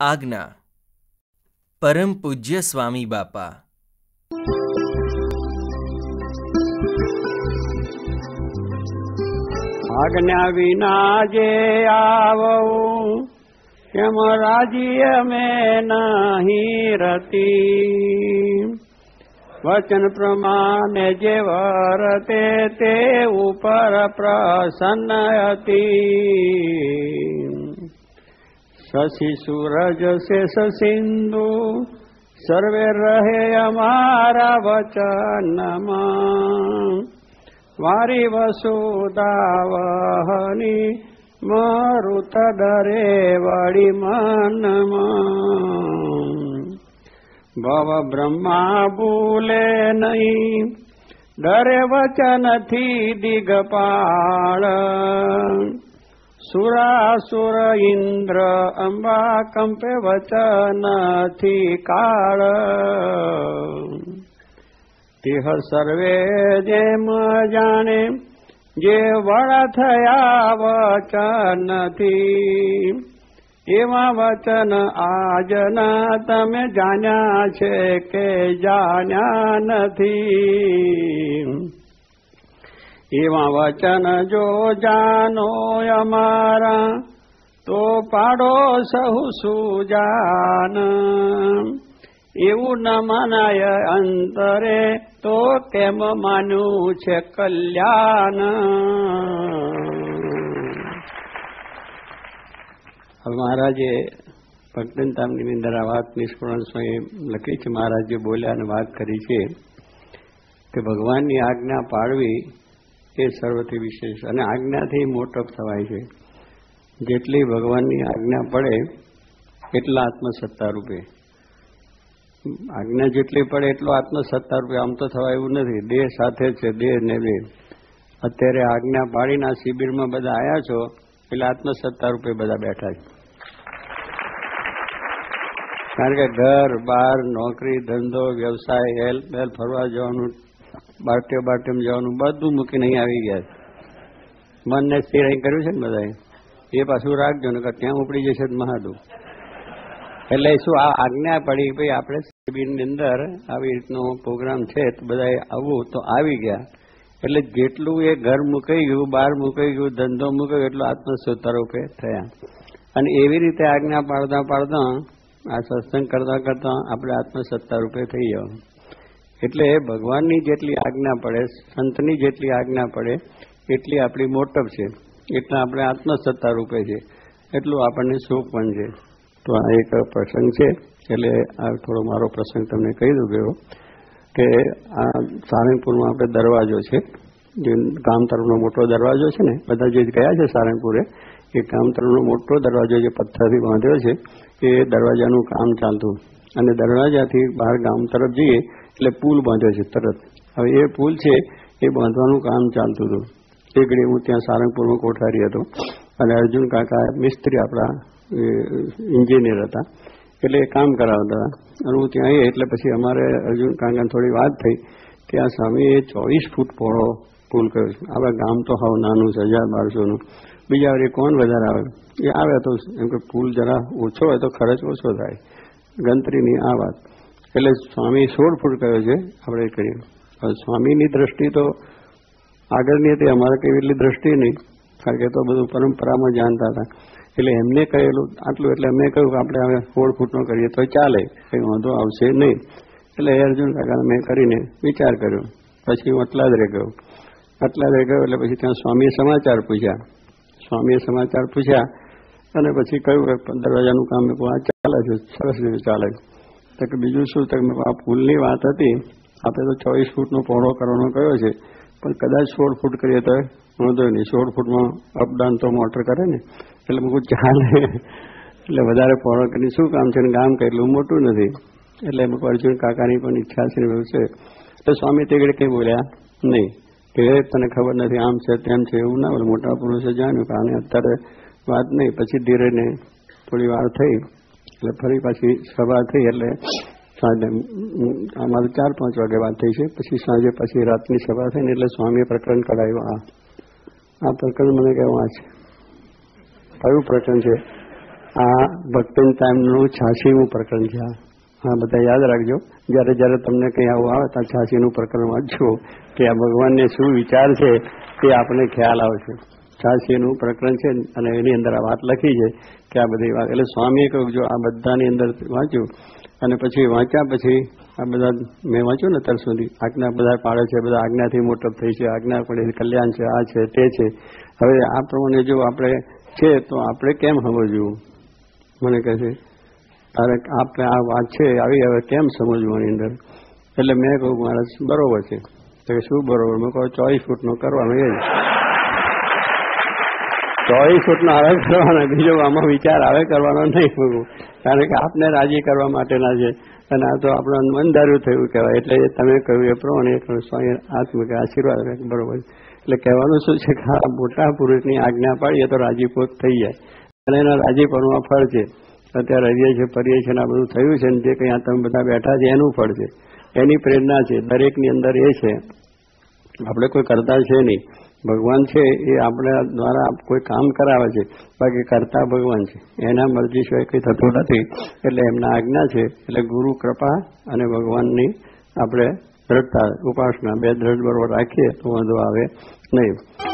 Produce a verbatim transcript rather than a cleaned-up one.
આજ્ઞા. પરમ પૂજ્ય સ્વામી બાપા. આજ્ઞા વિના જે આવું કેમ રાજ્ય મેં નહીં રતી, વચન પ્રમાણે જે વર્તે તે ઉપર પ્રસન્ન હતી. શશી સૂરજ શેષ સિંધુ સર્વે રહે અમારા વચનમાં, વારી વસુદાવહની મરુત ડરે વળી મનમાં. ભવ બ્રહ્મા ભૂલે નહીં ડરે વચનથી દિગપાળ, સુરાસુર ઇન્દ્ર અંબા કંપે વચનથી કાળ. તિહ સર્વે જેમ જાણે જે વડા થયા વચનથી, એવા વચન આજના તમે જાણ્યા છે કે જાણ્યા નથી. એવા વચન જો જાનો અમારા તો પાડો સહુ સુજાન, એવું ન મનાય અંતરે તો કેમ માન્યું છે કલ્યાણ. હવે મહારાજે ભક્તિતામની અંદર આ વાત નિષ્પુરણ સ્વયં લખી છે. મહારાજે બોલ્યા અને વાત કરી છે કે ભગવાનની આજ્ઞા પાળવી એ સર્વથી વિશેષ, અને આજ્ઞાથી મોટપ થવાય છે. જેટલી ભગવાનની આજ્ઞા પડે એટલા આત્મસત્તા રૂપે, આજ્ઞા જેટલી પડે એટલો આત્મસત્તા રૂપે. આમ તો થવાય એવું નથી, દેહ સાથે છે, દેહ ને દેહ. અત્યારે આજ્ઞા પાડીને આ શિબિરમાં બધા આવ્યા છો એટલે આત્મસત્તા રૂપે બધા બેઠા છે. કારણ કે ઘર બાર નોકરી ધંધો વ્યવસાય હેલ બેલ ફરવા જવાનું બારટેવ બારટેમ જવાનું બધું મૂકીને અહીં આવી ગયા. મનને સ્થિર અહીં કર્યું છે ને બધાએ, એ પાછું રાખજો ને ત્યાં ઉપડી જશે મહાદુખ. એટલે શું આ આજ્ઞા પડી ભાઈ આપણે શિબિરની અંદર આવી રીતનો પ્રોગ્રામ છે તો બધાએ આવવું તો આવી ગયા. એટલે જેટલું એ ઘર મુકાઈ ગયું, બહાર મુકાઈ ગયું, ધંધો મુકાઈ એટલું આત્મસત્તા રૂપે થયા. અને એવી રીતે આજ્ઞા પાડતા પાડતા આ સત્સંગ કરતા કરતા આપણે આત્મસત્તા રૂપે થઈ જવાનું. એટલે ભગવાનની જેટલી આજ્ઞા પડે, સંતની જેટલી આજ્ઞા પડે એટલી આપણી મોટપ છે, એટલા આપણે આત્મસત્તા રૂપે છે, એટલું આપણને સુખ પણ છે. તો આ એક પ્રસંગ છે, એટલે આ થોડો મારો પ્રસંગ તમને કહી દઉં ગયો કે આ સારંગપુરમાં આપણે દરવાજો છે, જે ગામ તરફનો મોટો દરવાજો છે ને, બધા જે ગયા છે સારંગપુરે, એ ગામ તરફનો મોટો દરવાજો જે પથ્થરથી બાંધ્યો છે એ દરવાજાનું કામ ચાલતું. અને દરવાજાથી બહાર ગામ તરફ જઈએ એટલે પુલ બાંધ્યો છે તરત. હવે એ પુલ છે એ બાંધવાનું કામ ચાલતું હતું. એક ઘડી હું ત્યાં સારંગપુરમાં કોઠારી હતો અને અર્જુન કાકા મિસ્ત્રી આપણા એન્જિનિયર હતા, એટલે એ કામ કરાવતા હતા. અને હું ત્યાં આવી એટલે પછી અમારે અર્જુન કાકાને થોડી વાત થઈ કે આ સ્વામીએ ચોવીસ ફૂટ પહોળો પુલ કર્યો છે. આપણા ગામ તો હાવ નાનું છે, હજાર બારસોનું. બીજા વળી કોણ વધારે આવે? એ આવે તો એમ કે પુલ જરા ઓછો હોય તો ખર્ચ ઓછો થાય, ગણતરીની આ વાત. એટલે સ્વામી સોળ ફૂટ કર્યો છે આપણે કરીએ. હવે સ્વામીની દ્રષ્ટિ તો આગળની હતી, અમારે કઈ એટલી દ્રષ્ટિ નહીં, કારણ કે તો બધું પરંપરામાં જાણતા હતા. એટલે એમને કહેલું આટલું, એટલે એમને કહ્યું કે આપણે હવે સોળ ફૂટનો કરીએ તો ચાલે, કંઈ વાંધો આવશે નહીં. એટલે અર્જુન કાકાને મેં કરીને વિચાર કર્યો. પછી હું અટલાદરે ગયો. અટલાદરે ગયો એટલે પછી ત્યાં સ્વામીએ સમાચાર પૂછ્યા. સ્વામીએ સમાચાર પૂછ્યા અને પછી કહ્યું કે દરવાજાનું કામ મેં આ ચાલે છે, સરસ રીતે ચાલે છે. તો કે બીજું શું? તો આ પુલની વાત હતી, આપણે તો ચોવીસ ફૂટનો પહોળો કરવાનો કયો છે, પણ કદાચ સોળ ફૂટ કરીએ તો વાંધો નહીં. સોળ ફૂટમાં અપડાઉન તો મોટર કરે ને, એટલે મેં કહું ચાલે. એટલે વધારે પહોળો કરીને શું કામ છે, ગામ કંઈ એટલું મોટું નથી. એટલે એમ અર્જુન કાકાની પણ ઈચ્છા છે એવું છે. એટલે સ્વામી તે ઘડી કંઈ બોલ્યા નહીં કે તને ખબર નથી આમ છે તેમ છે, એવું ના બોલે. મોટા પુરુષે જાણ્યું કે આને અત્યારે વાત નહીં. પછી ધીરેને થોડી વાર થઈ એટલે ફરી પાછી સભા થઈ. એટલે સાંજે અમારે ચાર પાંચ વાગે વાત થઈ છે. પછી સાંજે પછી રાતની સભા થઈ ને એટલે સ્વામીએ પ્રકરણ કઢાવ્યું. આ આ પ્રકરણ મને કહેવા છે. કયું પ્રકરણ છે? આ ભક્તિન ટાઈમનું છ્યાસીમું પ્રકરણ છે. હા, બધા યાદ રાખજો. જ્યારે જ્યારે તમને કંઈ આવું આવે તો છ્યાસીનું પ્રકરણ વાંચજો કે આ ભગવાનને શું વિચાર છે તે આપણે ખ્યાલ આવશે. છ્યાસીનું પ્રકરણ છે અને એની અંદર આ વાત લખી છે કે આ બધી વાત, એટલે સ્વામીએ કહ્યું જો આ બધાની અંદર વાંચ્યું અને પછી વાંચ્યા પછી આ બધા મેં વાંચ્યું ને અત્યાર સુધી આજ્ઞા બધા પાડે છે, બધા આજ્ઞાથી મોટપ થઈ છે, આજ્ઞા પડે કલ્યાણ છે, આ છે તે છે. હવે આ પ્રમાણે જો આપણે છે તો આપણે કેમ સમજવું? મને કહે છે તારે આપણે આ વાત છે આવી હવે કેમ સમજવું આની અંદર? એટલે મેં કહું મહારાજ બરોબર છે. તો શું બરોબર? મેં કહું ચોવીસ ફૂટનો કરવાનો એ જ ચોવીસ ફૂટનો આવે કરવાનો, બીજો આમાં વિચાર આવે કરવાનો નહીં કહું, કારણ કે આપને રાજી કરવા માટેના છે અને આ તો આપણું મનધાર્યું થયું કહેવાય. એટલે તમે કહ્યું એ પ્રમાણે સ્વામી આત્મિક આશીર્વાદ બરોબર. એટલે કહેવાનું શું છે કે આ મોટા પુરુષની આજ્ઞા પાડીએ તો રાજીપો થઈ જાય અને એના રાજીપણમાં ફળ છે. અત્યારે રહીએ છીએ, ફરીએ છીએ, આ બધું થયું છે ને જે કંઈ આ તમે બધા બેઠા છે એનું ફળ છે, એની પ્રેરણા છે. દરેકની અંદર એ છે, આપણે કોઈ કરતા છે નહીં. ભગવાન છે એ આપણા દ્વારા કોઈ કામ કરાવે છે, બાકી કરતા ભગવાન છે. એના મરજી સિવાય કંઈ થતું નથી. એટલે એમના આજ્ઞા છે. એટલે ગુરુ કૃપા અને ભગવાનની આપણે દ્રઢતા ઉપાસના બે દ્રઢ બરોબર રાખીએ તો વાંધો આવે નહીં.